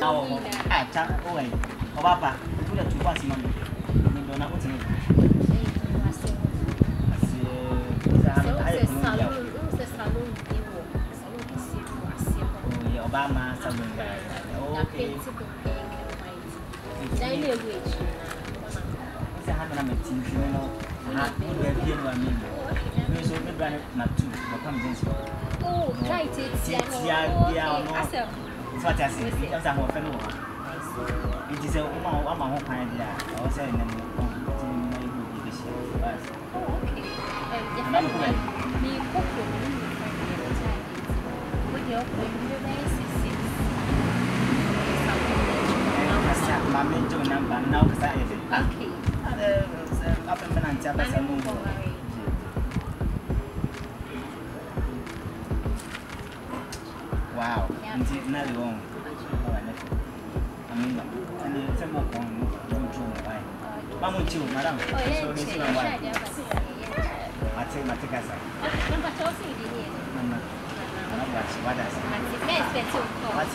Papa, you have to pass money. You don't know what's in it. Obama, something okay. Oh, right, it's what I say. It was a more fellow. It is a woman, one who find that. I was saying, oh, okay. My mental number now because I okay. Up and wow, it's not long. I mean, and it's a more fun. Mamma, too, madam. So this is my wife. I take my tickets. What does what's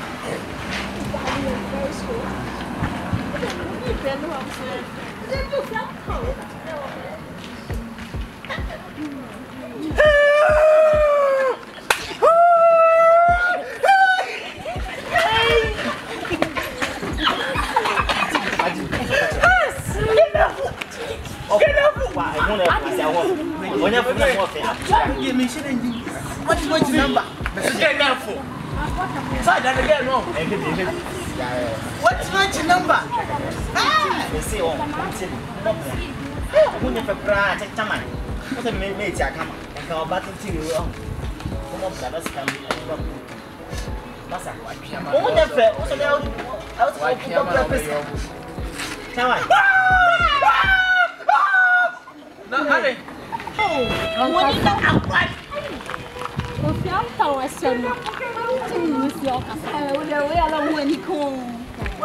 what's your number? What's your number? They say, oh, I'm never proud. Take time. What's a mate? I come and go back to you. Come up, that's coming. Massa, oh, never. What's the purpose? Come on. No, honey. Oh, what is that? If you have to send with your we are when he comes.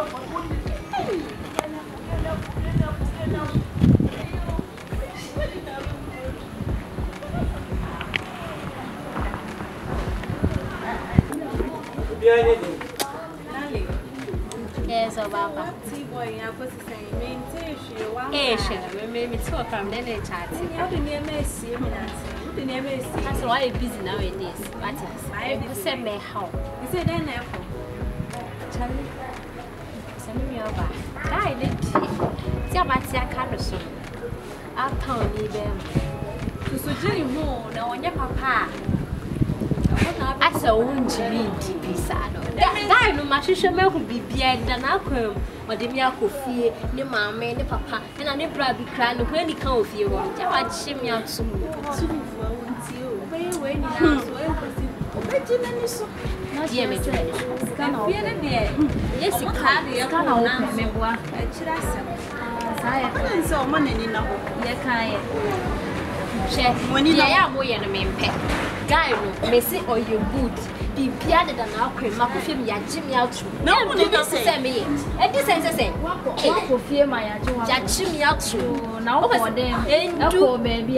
Yes, Baba. Boy, I was saying, maintain you. Maybe talk from the chat. How do you miss him? That's why I'm busy nowadays. But I said, me how? You said, then, Charlie, send me over. I did. See about your carson. I'll tell you them. To suggest more now on your papa. I saw one Jimmy Pisano. That no much should be beard than I come. But the milk of fear, the mamma, the papa, and I never be crying when he can't feel what I shim me out soon. Very not yet, me. Yes, you can't open me. I saw money in the when you are boy and a man pet. Guy, Missy or your boot. Be bearded than our cream, my film, ya Jimmy out. No one did not say me. And this I say, what for fear my Jimmy out through. Now for them, and do baby.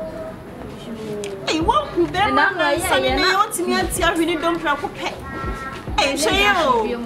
Hey, what could then not say? I want to me and I really don't pet. Hey, show you.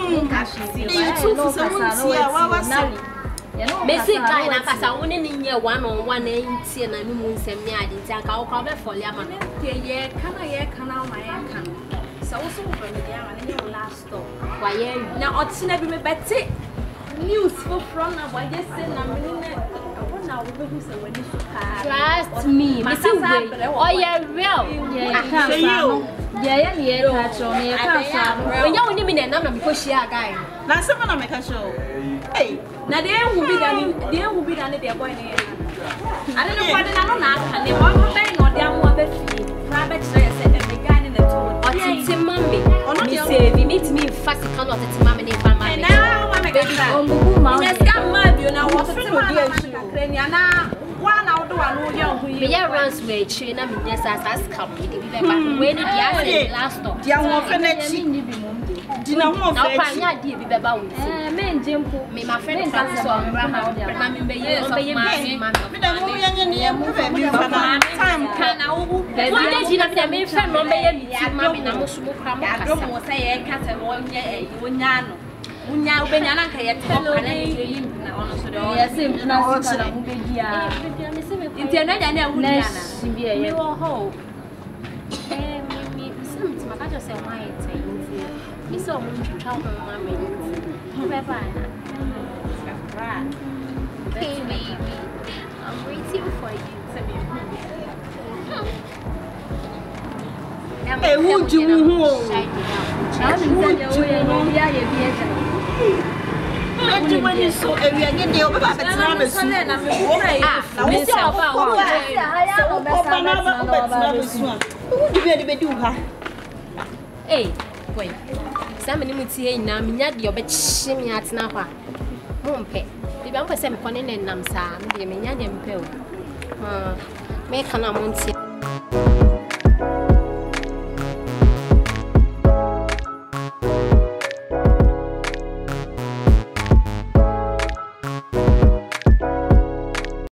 Messi guy na kasa woni ni nye one on one entie na no mu nsem me ade ntia ka wo ka be fole ama ye kana ma ye kan so wo so wo me dia ma ne last stop wa ye na otina bi me beti news for from na wa je say na me ne na wo be hu se wani so ka trust me Messi we oh yeah real yeah ye ka cho me ka sa when you woni me na na because share guy na se na me ka show hey na dey who be done the boy na I don't know what na can dey one be no dey am be fi private say the guy in the told otiti mambe me say we meet me fast can otiti mambe dey fan mambe na wa me ka omugu ma yes can ma bi na wo so dey issue na one na do anu dey on me ya runs we chi na me dey as come we dey be back when the last stop dia won fe na chi Dina ho na pa nya die bi beba wo nti me njempo me ma friend ka so mbra ha na me be ye so ma me da mo yanye ne mo be bi fa na time ka na wo wo de jina bi me friend no be ye mi ti ma me na mo so mo kra mo kasa adom wo say ye kasa no nye wonya no wonya obenya na nka ye te ko na ne ye na ono so de ye sim na sika na mo be dia nti eno nya na hu dia na bi ye wo ho me sim ti ma ka just say why it me so mo twitwa ho ma me be ba na hey baby I'm waiting for you to be e wu ji wu ho na me say wo ye no ya ye bi eja Ati wani so ewi agede o baba betina be su na me wo na me say oba wo o ba na ba betina be su a wu di be di ha eh boy Sam ni muti he na me nya de obekye me atena hɔ a mo mpe bi ba mo pese me kɔne ne nam saa me de me nya de mpe o me kana mo nti